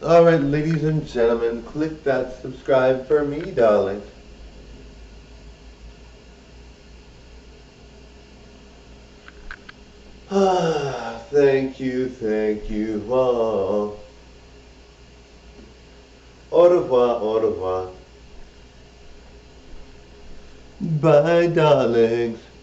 Alright, ladies and gentlemen, click that subscribe for me, darling. Thank you all. Au revoir, au revoir. Bye, darlings.